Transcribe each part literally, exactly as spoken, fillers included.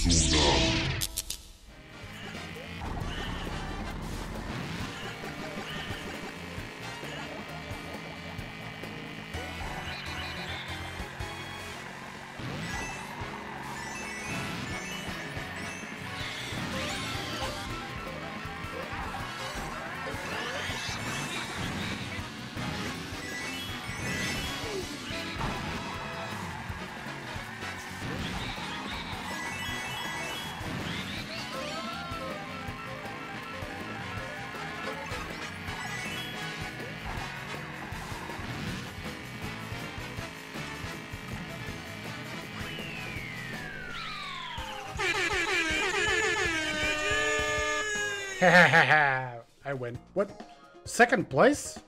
I win. What? Second place?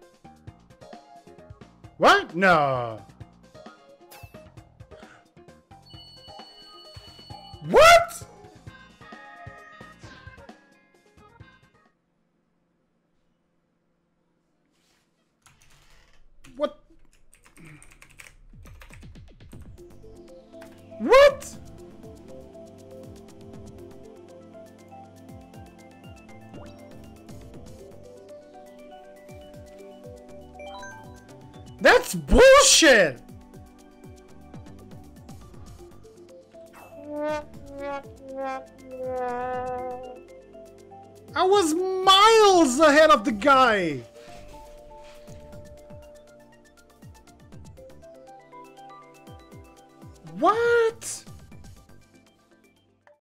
What? No. What? What? What? That's bullshit! I was miles ahead of the guy! What?